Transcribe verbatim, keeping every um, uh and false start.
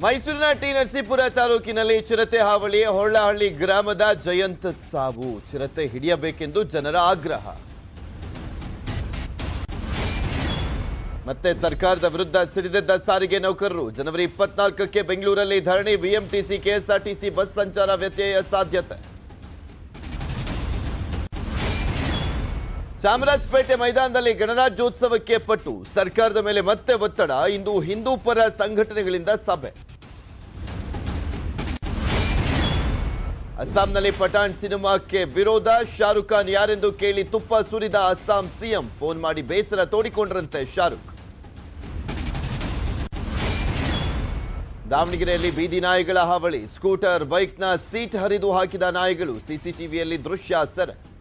ಮೈಸೂರಿನ ಟಿ ನರಸೀಪುರ ತಾಲೂಕಿನಲ್ಲಿ ಚಿರತೆ ಹಾವಳಿ. ಹೊಳ್ಳಹಳ್ಳಿ ಗ್ರಾಮದ ಜಯಂತ್ ಸಾವು. ಚಿರತೆ ಹಿಡಿಯಬೇಕೆಂದು ಜನರ ಆಗ್ರಹ. ಮತ್ತೆ ಸರ್ಕಾರದ ವಿರುದ್ಧ ಸಿಡಿದೆದ್ದ ಸಾರಿಗೆ ನೌಕರರು. ಜನವರಿ ಇಪ್ಪತ್ನಾಲ್ಕಕ್ಕೆ ಬೆಂಗಳೂರಲ್ಲಿ ಧರಣಿ. ಬಿಎಂಟಿಸಿ ಕೆಎಸ್ಆರ್ಟಿಸಿ ಬಸ್ ಸಂಚಾರ ವ್ಯತ್ಯಯ ಸಾಧ್ಯತೆ. ಚಾಮರಾಜಪೇಟೆ ಮೈದಾನದಲ್ಲಿ ಗಣರಾಜ್ಯೋತ್ಸವಕ್ಕೆ ಪಟ್ಟು. ಸರ್ಕಾರದ ಮೇಲೆ ಮತ್ತೆ ಒತ್ತಡ. ಇಂದು ಹಿಂದೂ ಪರ ಸಂಘಟನೆಗಳಿಂದ ಸಭೆ. ಅಸ್ಸಾಂನಲ್ಲಿ ಪಠಾಣ್ ಸಿನಿಮಾಕ್ಕೆ ವಿರೋಧ. ಶಾರುಖ್ ಖಾನ್ ಯಾರೆಂದು ಕೇಳಿ ತುಪ್ಪ ಸುರಿದ ಅಸ್ಸಾಂ ಸಿಎಂ. ಫೋನ್ ಮಾಡಿ ಬೇಸರ ತೋಡಿಕೊಂಡ್ರಂತೆ ಶಾರುಖ್. ದಾವಣಗೆರೆಯಲ್ಲಿ ಬೀದಿ ನಾಯಿಗಳ ಹಾವಳಿ. ಸ್ಕೂಟರ್ ಬೈಕ್ನ ಸೀಟ್ ಹರಿದು ಹಾಕಿದ ನಾಯಿಗಳು. ಸಿಸಿಟಿವಿಯಲ್ಲಿ ದೃಶ್ಯ ಸೆರೆ.